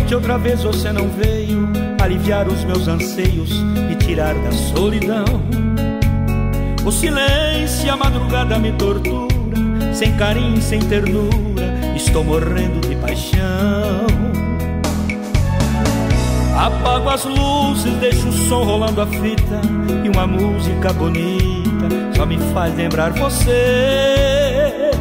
noite outra vez você não veio aliviar os meus anseios e tirar da solidão. O silêncio e a madrugada me tortura, sem carinho, sem ternura, estou morrendo de paixão. Apago as luzes, deixo o som rolando a fita, e uma música bonita só me faz lembrar você.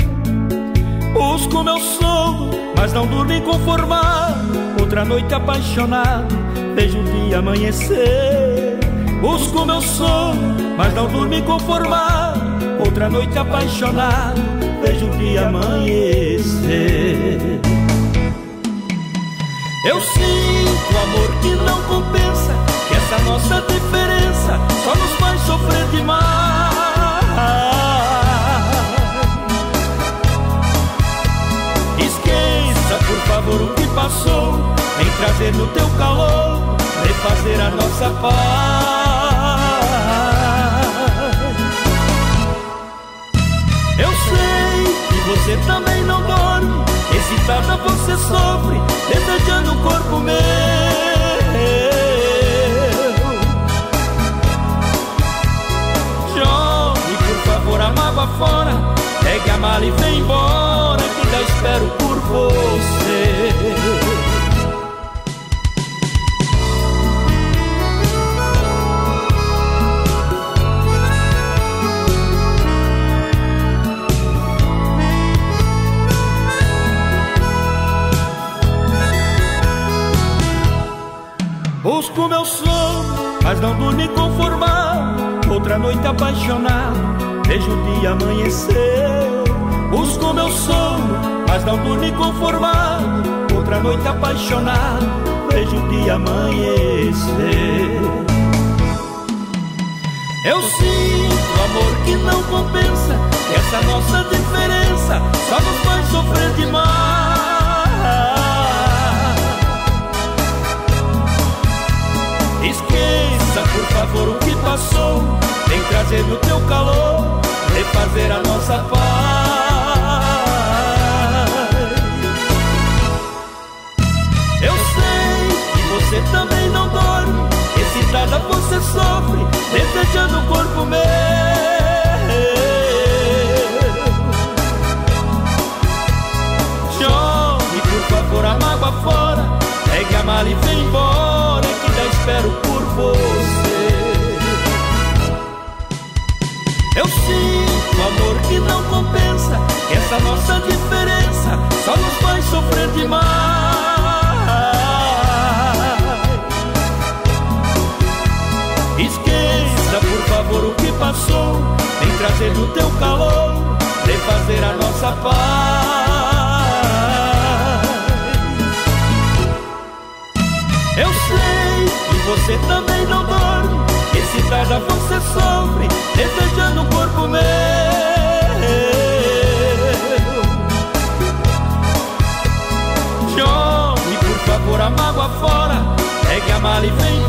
Busco meu sono, mas não durmo inconformado, outra noite apaixonado, vejo o dia amanhecer. Busco meu sono, mas não durmo inconformado, outra noite apaixonado, vejo o dia amanhecer. Eu sinto amor que não compensa, que essa nossa diferença só nos faz sofrer demais. Esqueça, por favor, o que passou, vem trazer no teu calor, refazer a nossa paz. Eu sei que você também não dorme, excitada você sofre, desejando o corpo meu. Jogue, por favor, a mágoa fora, pegue a mala e vem embora, que ainda espero por você. Busco meu sono, mas não durmo inconformado, outra noite apaixonado, vejo o dia amanhecer. Busco meu sono, mas não durmo inconformado, outra noite apaixonado, vejo o dia amanhecer. Eu sinto amor que não compensa, que essa nossa diferença só nos faz sofrer demais. Esqueça, por favor, o que passou, vem trazer no teu calor, refazer a nossa paz. Eu sei que você também não dorme, excitada você sofre, desejando o corpo meu. Jogue, por favor, a mágoa fora, pegue a mala e vem embora, que ainda espero por você. Eu sinto amor que não compensa, que essa nossa diferença só nos faz sofrer demais. Esqueça, por favor, o que passou, vem trazer no teu calor, refazer a nossa paz. Eu sei que você também não dorme, excitada você sofre, desejando o corpo meu. Jogue, por favor, a mágoa fora, pegue a mala e vem